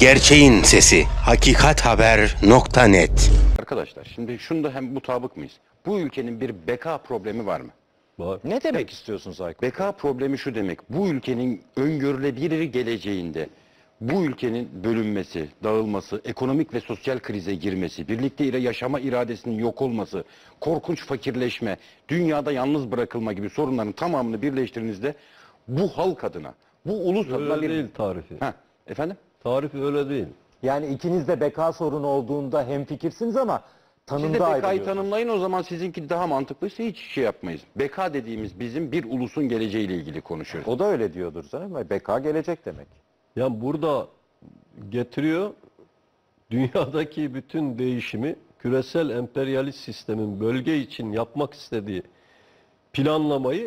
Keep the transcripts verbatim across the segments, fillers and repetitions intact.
Gerçeğin sesi hakikathaber nokta net. Arkadaşlar şimdi şunda hem mutabık mıyız? Bu ülkenin bir beka problemi var mı? Var. Ne demek istiyorsunuz Aykut? Beka problemi şu demek. Bu ülkenin öngörülebilir geleceğinde bu ülkenin bölünmesi, dağılması, ekonomik ve sosyal krize girmesi, birlikte yaşama iradesinin yok olması, korkunç fakirleşme, dünyada yalnız bırakılma gibi sorunların tamamını birleştirdiğinizde bu halk adına, bu ulus adına Öyle bir... değil tarifi. Ha, efendim? Tarifi öyle değil. Yani ikiniz de beka sorunu olduğunda hemfikirsiniz ama Siz de tanımda bekayı ayrılıyorsunuz. tanımlayın, o zaman sizinki daha mantıklıysa hiç şey yapmayız. Beka dediğimiz bizim bir ulusun geleceğiyle ilgili konuşuyoruz. O da öyle diyordur canım. Beka gelecek demek. Yani burada getiriyor dünyadaki bütün değişimi küresel emperyalist sistemin bölge için yapmak istediği planlamayı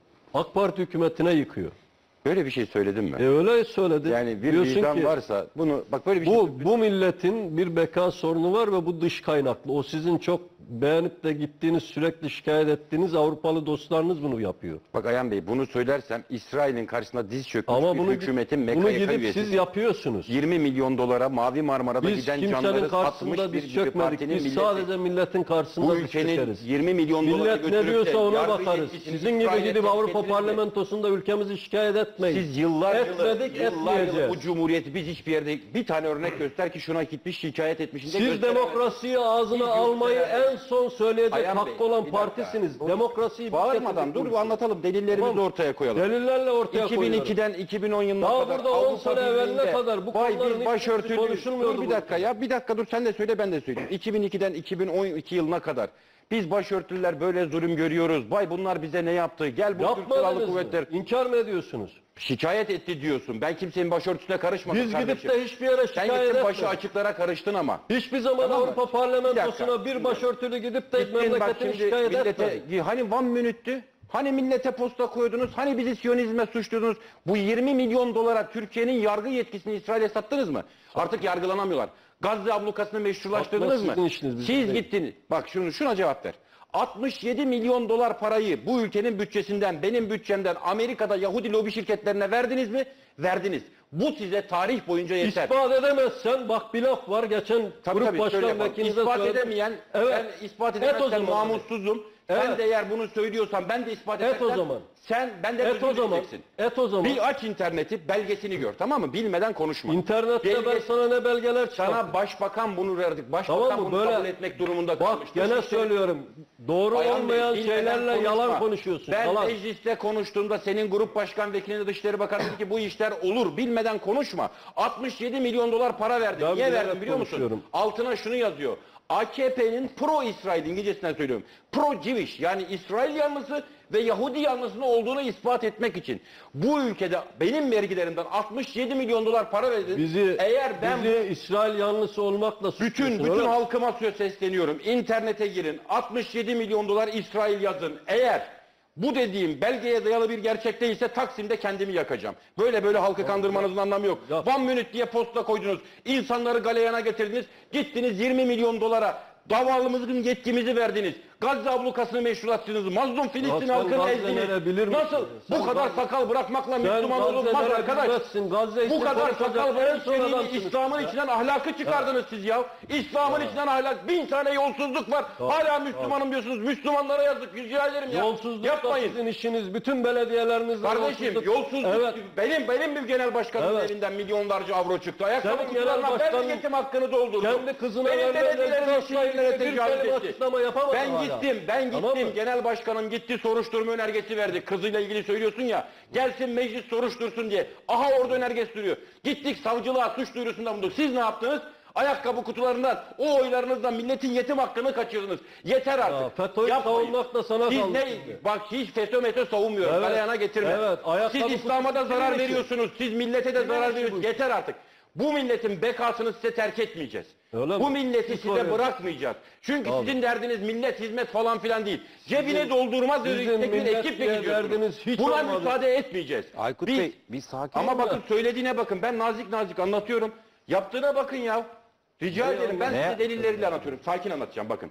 AK Parti hükümetine yıkıyor. Böyle bir şey söyledim mi? E öyle söyledi. Yani bir Diyorsun vicdan ki, varsa bunu bak böyle bir şey. Bu, bu milletin bir beka sorunu var ve bu dış kaynaklı. O sizin çok beğenip de gittiğiniz, sürekli şikayet ettiğiniz Avrupalı dostlarınız bunu yapıyor. Bak Ayhan Bey, bunu söylersem İsrail'in karşısında diz çökmüş Ama bir bunu, hükümetin bunu M K Y K gidip üyesi. siz yapıyorsunuz. yirmi milyon dolara Mavi Marmara'da Biz giden kimsenin canları satmış karşısında bir, diz bir çökmedik. partinin Biz milleti. sadece milletin karşısında Bu diz ülkenin çökeriz. yirmi milyon dolara Millet ne götürüp de diyorsa ona yargı bakarız. yetkisini Sizin gibi İsrail'e gidip Avrupa getirir de Parlamentosu'nda ülkemizi şikayet etmeyin. siz yıllar yılı, Etmedik, yıllar yılı etmeyeceğiz. bu cumhuriyeti biz hiçbir yerde bir tane örnek göster ki şuna gitmiş şikayet etmişsin de Siz gösteremez. demokrasiyi ağzına Siz almayı gösteremez. en son söyleyecek Ayhan Bey, hakkı olan bir dakika. partisiniz. Demokrasiyi Bağırmadan dur bir anlatalım, delillerimizi Tamam. ortaya koyalım. Delillerle ortaya iki bin koyuyoruz. ikiden iki bin on yılına Daha kadar burada on Avrupa sene evveline Birliği'nde kadar bu vay konuların biz hiçbirisi başörtülü konuşulmuyordu dur bir bu dakika ülkede. ya bir dakika dur sen de söyle ben de söyleyeyim. iki bin ikiden iki bin on iki yılına kadar biz başörtülüler böyle zulüm görüyoruz. Vay bunlar bize ne yaptı? Gel bu Türk Silahlı Yapmadınız mı? Kuvvetler İnkar mı ediyorsunuz? şikayet etti diyorsun. Ben kimsenin başörtüsüne karışmadım Biz kardeşim. gidip de hiçbir yere Sen şikayet gittin başı etmedik. açıklara karıştın ama. Hiçbir zaman Tamam mı? Avrupa Bir Parlamentosuna dakika. bir başörtülü gidip de Gittin bak memleketini şimdi şikayet millete, etmedik. hani one minute'tü? Hani millete posta koydunuz? Hani bizi Siyonizme suçluyordunuz? Bu yirmi milyon dolara Türkiye'nin yargı yetkisini İsrail'e sattınız mı? Artık yargılanamıyorlar. Gazze ablukasını meşrulaştırdınız Satmak mı? sizin işiniz, bizim Siz değil. gittiniz. Bak şunu şuna cevap ver. altmış yedi milyon dolar parayı bu ülkenin bütçesinden, benim bütçemden Amerika'da Yahudi lobi şirketlerine verdiniz mi? Verdiniz. Bu size tarih boyunca yeter. İspat edemezsen bak bir laf var geçen Tabii, grup tabii, şöyle başkan yapalım. vekilinize İspat söyledim. edemeyen, Evet. ben ispat Et o edemezsem zaman. namussuzum. Evet. Sen de eğer bunu söylüyorsan ben de ispat Et o edersem zaman. sen ben de Et özür o zaman. dileyeceksin. Et o zaman. Bir aç interneti, belgesini gör, tamam mı? Bilmeden konuşma. İnternette ben Belge- sana ne belgeler çıkarttım. Sana başbakan bunu verdik. Başbakan Tamam mı? bunu Böyle- kabul etmek durumunda Bak kalmış. gene Dışişleri- söylüyorum. Doğru Ayhan Bey, olmayan bilmeden şeylerle konuşma. yalan konuşuyorsun. Ben Yalan. mecliste konuştuğumda senin grup başkan vekilinde Dışişleri Bakanı dedi ki bu işler olur. Bilmeden konuşma. altmış yedi milyon dolar para verdim. Ben Niye bilerek verdim biliyor musun? konuşuyorum. Altına şunu yazıyor. A K P'nin pro-İsrail, İngilizcesinden söylüyorum. Pro-Jewish yani İsrail yanlısı ve Yahudi yanlısının olduğunu ispat etmek için. Bu ülkede benim vergilerimden altmış yedi milyon dolar para verdin. Bizi, Eğer ben bizi İsrail yanlısı olmakla bütün suçluyorsun, bütün öyle mi? halkıma söz sesleniyorum. İnternete girin. altmış yedi milyon dolar İsrail yazın. Eğer bu dediğim belgeye dayalı bir gerçek değilse Taksim'de kendimi yakacağım. Böyle böyle halkı kandırmanızın anlamı yok. Ya. One minute diye posta koydunuz. İnsanları galeyana getirdiniz. Gittiniz yirmi milyon dolara davalımızın yetkimizi verdiniz. Gazze ablukasını meşrulattınız. Mazlum Filistin sen halkını Gazze'lere ezdiniz. bilir misin? Nasıl? Sen Bu kadar Gazze- sakal bırakmakla Sen Müslüman olunmaz Gazze'lere arkadaş. bilmezsin. Gazze Bu için kadar konuşacak sakal en bırakıp son içeriğini adamsınız. İslam'ın içinden ahlakı çıkardınız siz ya. İslam'ın içinden ahlak. Bin tane yolsuzluk var. Hala Müslümanım diyorsunuz. Müslümanlara yazık. Rica ederim ya. Yolsuzluk da Yapmayın. sizin işiniz. Bütün belediyelerinizde Kardeşim yolsuzluk, Evet. benim benim bir genel başkanımın Evet. elinden milyonlarca avro çıktı. Ayakkabı Senin kutularına genel ben başkanın yetim hakkını doldurdum. kendi kızına Benim verilen belediyelerin rezervasyona şehirlere ilgili bir tecavüz kelime etti. açıklama yapamadı Ben hala. gittim, ben gittim. Tamam mı? Genel başkanım gitti soruşturma önergesi verdi. Kızıyla ilgili söylüyorsun ya. Gelsin meclis soruştursun diye. Aha orada önergesi duruyor. Gittik savcılığa suç duyurusunda bulunduk. Siz ne yaptınız? Ayakkabı kutularından, o oylarınızdan milletin yetim hakkını kaçırdınız. Yeter artık. Ya, FETÖ'yü Yapmayın. savunmak da sana Siz kaldı ne? şimdi. Bak hiç FETÖ METÖ savunmuyorum. Evet, Galeyana getirme. evet, ayakkabı Siz İslam'a da kutusu zarar kimin işi? veriyorsunuz. Siz millete de Kimin zarar işi veriyorsunuz. bu? Yeter artık. Bu milletin bekasını size terk etmeyeceğiz. Öyle Bu mi? milleti Siz size soruyorsunuz. bırakmayacağız. Çünkü Tabii. sizin derdiniz millet hizmet falan filan değil. Cebine Sizin- doldurmaz sizin özellikle bir millet ekiple diye gidiyorsunuz. derdiniz hiç Buna olmadı. müsaade etmeyeceğiz. Aykut Biz- Bey bir sakin Ama olun. bakın söylediğine bakın. Ben nazik nazik anlatıyorum. Yaptığına bakın ya. Rica Ne ederim. Ben Ne size yaptın delilleriyle anlatıyorum. Sakin anlatacağım bakın.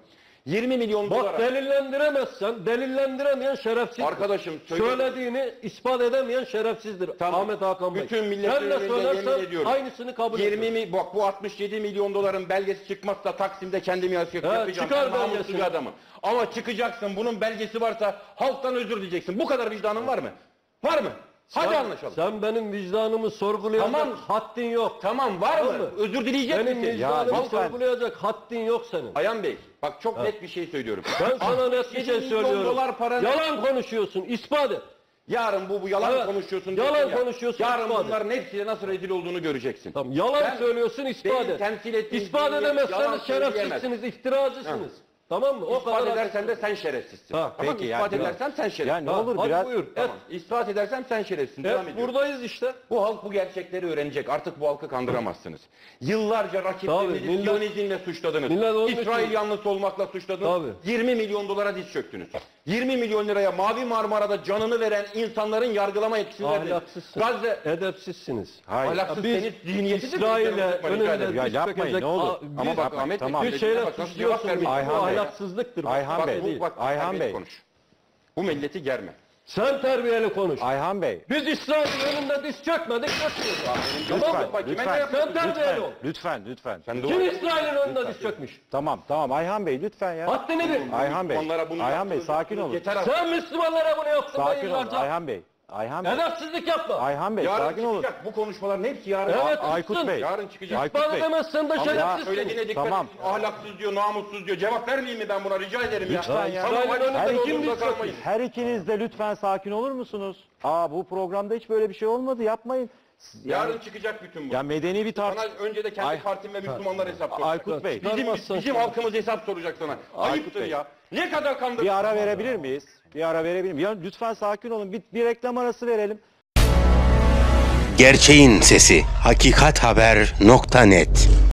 yirmi milyon Bak dolara. delillendiremezsen, delillendiremeyen şerefsizdir. Arkadaşım, söyle- söylediğini ispat edemeyen şerefsizdir. Tamam. Ahmet Hakan Bey. Bütün milletin Sen de önünde söylersen yemin ediyorum. aynısını kabul yirmi ederim. mi bak bu altmış yedi milyon doların belgesi çıkmazsa Taksim'de kendimi yasak Evet, yapacağım. çıkar Ben namuslu belgesini. bir adamım. Ama çıkacaksın, bunun belgesi varsa halktan özür dileyeceksin. Bu kadar vicdanın var mı? Var mı? Hadi Sen- anlaşalım. Sen benim vicdanımı sorgulayacak Tamam. haddin yok. Tamam, var Tamam mı? mı? Özür dileyecek Benim misin? vicdanımı lütfen. sorgulayacak haddin yok senin. Ayhan Bey, bak çok net bir şey söylüyorum. Ben sana net bir altmış şey yedi milyon söylüyorum. dolar paranın- Yalan konuşuyorsun, ispat et. Yarın bu bu yalan Evet. konuşuyorsun. Yalan diyorsun ya. konuşuyorsun, Yarın ispat et. bunların hepsiyle nasıl rezil olduğunu göreceksin. Tamam, yalan Ben- söylüyorsun, ispat benim et. temsil ettiğim İspat dini edemezseniz yalan şerefsizsiniz, iftiracısınız. Tamam mı? O İspat kadar edersen de sen şerefsizsin. Ha, Tamam, peki ispat yani- edersen sen şerefsizsin. Ya ne Ha, olur hadi biraz buyur. Tamam. Et. İspat edersen sen şerefsizsin. Devam Et, ediyorum. buradayız işte. Bu halk bu gerçekleri öğrenecek. Artık bu halkı kandıramazsınız. Yıllarca Tabii, rakiplerinizi millet- Siyonizmle suçladınız. millet onun İsrail için- yanlısı olmakla suçladınız. Tabii. yirmi milyon dolara diz çöktünüz. yirmi milyon liraya Mavi Marmara'da canını veren insanların yargılama yetkisini verdiniz. Ahlaksızsınız, Gazze edepsizsiniz. Hayır. ahlaksız Biz senin zihniyetidir. İsrail'e Rica önünde ederim. Ya diz yapmayın, çökecek- ne olur. Aa, Ama bir- bak Ahmet tamam. Bey, bir şeyler bak nasıl cevap suçluyorsun. vermiş. Bu Ayhan Bey. ahlaksızlıktır. bu. Ayhan Bak, Bey. değil. Bu, bak, Ayhan terbiyeli Bey. konuş. Bu milleti germe. Sen terbiyeli konuş. Ayhan Bey. Biz İsrail'in önünde diz çökmedik, çökmüyoruz. Lütfen, Tamam mı? Bak, kime lütfen, ne yapıyorsun? Sen terbiyeli ol. lütfen, lütfen, lütfen. Sen de Kim o- İsrail'in önünde diz çökmüş? Tamam, tamam Ayhan Bey lütfen ya. Haddini bil. Ayhan Bey, Müslümanlara bunu Ayhan Bey yaptınız, sakin olun. Yeter artık. Sen Müslümanlara bunu yaptın da Sakin olun yıllarca. Ayhan Bey. Ayhan Bey. Edepsizlik yapma. Ayhan Bey Yarın sakin olun. çıkacak. Bu konuşmaların hepsi yarın. Evet, Aa, Aykut çıksın. Bey. Yarın çıkacak. Aykut İspat Bey. edemezsen de Ama ya, şerefsizsin. Söylediğine dikkat Tamam. edin. Ahlaksız diyor, namussuz diyor. Cevap vermeyeyim mi ben buna? Rica ederim ya. Lütfen ya. Tamam, İsrail'in hadi önünde sen kim zorunda diz çökmüş? kalmayın. Her ikiniz de lütfen sakin olur musunuz? Aa bu programda hiç böyle bir şey olmadı. Yapmayın. Yani- Yarın çıkacak bütün bu. ya medeni bir Sana tartışma. önce de kendi Ay- partim ve Müslümanlar hesap soracak. Aykut Bey. Bizim, Çıkarmazsan bizim sonra. halkımız hesap soracak sana. Ayıptır Bey. ya. Ne kadar kandırdın? Bir ara verebilir miyiz? Bir ara verebilir miyim? Ya lütfen sakin olun. Bir, bir reklam arası verelim. Gerçeğin sesi hakikathaber nokta net